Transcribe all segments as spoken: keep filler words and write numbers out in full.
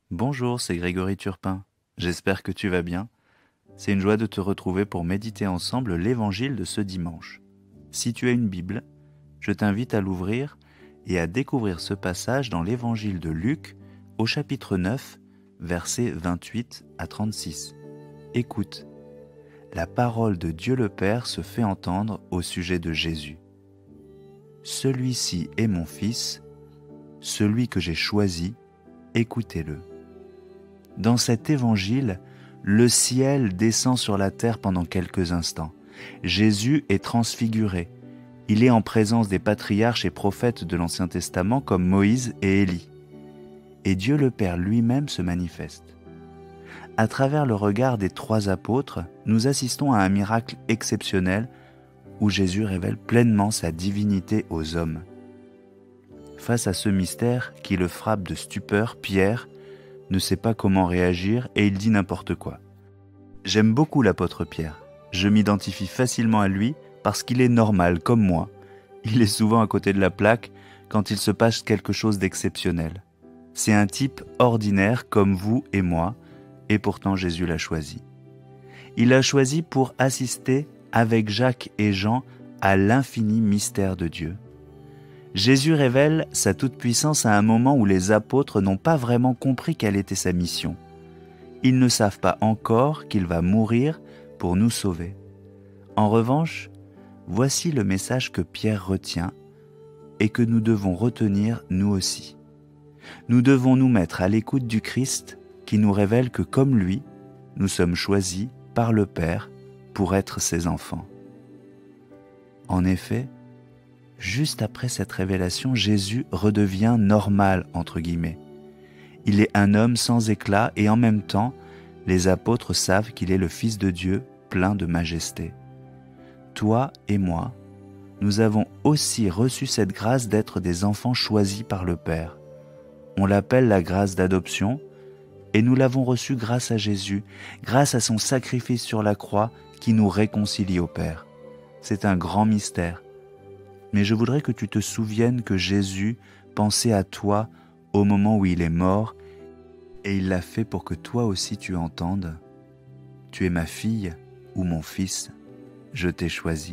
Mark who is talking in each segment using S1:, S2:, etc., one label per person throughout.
S1: Bonjour, c'est Grégory Turpin. J'espère que tu vas bien. C'est une joie de te retrouver pour méditer ensemble l'évangile de ce dimanche. Si tu as une Bible, je t'invite à l'ouvrir et à découvrir ce passage dans l'évangile de Luc au chapitre neuf, versets vingt-huit à trente-six. Écoute, la parole de Dieu le Père se fait entendre au sujet de Jésus. Celui-ci est mon Fils, celui que j'ai choisi, écoutez-le. Dans cet évangile, le ciel descend sur la terre pendant quelques instants. Jésus est transfiguré. Il est en présence des patriarches et prophètes de l'Ancien Testament comme Moïse et Élie. Et Dieu le Père lui-même se manifeste. À travers le regard des trois apôtres, nous assistons à un miracle exceptionnel où Jésus révèle pleinement sa divinité aux hommes. Face à ce mystère qui le frappe de stupeur, Pierre ne sait pas comment réagir et il dit n'importe quoi. J'aime beaucoup l'apôtre Pierre. Je m'identifie facilement à lui parce qu'il est normal, comme moi. Il est souvent à côté de la plaque quand il se passe quelque chose d'exceptionnel. C'est un type ordinaire comme vous et moi, et pourtant Jésus l'a choisi. Il l'a choisi pour assister avec Jacques et Jean à l'infini mystère de Dieu. Jésus révèle sa toute-puissance à un moment où les apôtres n'ont pas vraiment compris quelle était sa mission. Ils ne savent pas encore qu'il va mourir pour nous sauver. En revanche, voici le message que Pierre retient et que nous devons retenir nous aussi. Nous devons nous mettre à l'écoute du Christ qui nous révèle que comme lui, nous sommes choisis par le Père pour être ses enfants. En effet, juste après cette révélation, Jésus redevient « normal » entre guillemets. Il est un homme sans éclat et en même temps, les apôtres savent qu'il est le Fils de Dieu plein de majesté. Toi et moi, nous avons aussi reçu cette grâce d'être des enfants choisis par le Père. On l'appelle la grâce d'adoption et nous l'avons reçue grâce à Jésus, grâce à son sacrifice sur la croix qui nous réconcilie au Père. C'est un grand mystère. Mais je voudrais que tu te souviennes que Jésus pensait à toi au moment où il est mort et il l'a fait pour que toi aussi tu entendes. Tu es ma fille ou mon fils, je t'ai choisi.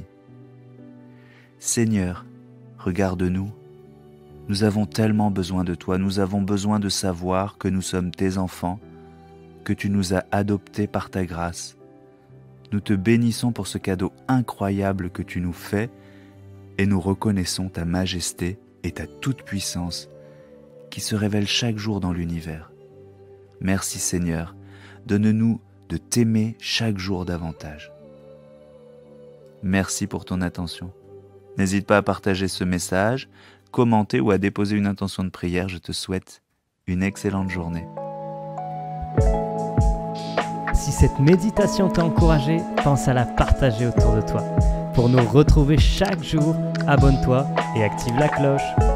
S1: Seigneur, regarde-nous. Nous avons tellement besoin de toi, nous avons besoin de savoir que nous sommes tes enfants, que tu nous as adoptés par ta grâce. Nous te bénissons pour ce cadeau incroyable que tu nous fais et nous reconnaissons ta majesté et ta toute-puissance qui se révèlent chaque jour dans l'univers. Merci Seigneur, donne-nous de t'aimer chaque jour davantage. Merci pour ton attention. N'hésite pas à partager ce message, commenter ou à déposer une intention de prière. Je te souhaite une excellente journée.
S2: Si cette méditation t'a encouragé, pense à la partager autour de toi. Pour nous retrouver chaque jour, abonne-toi et active la cloche.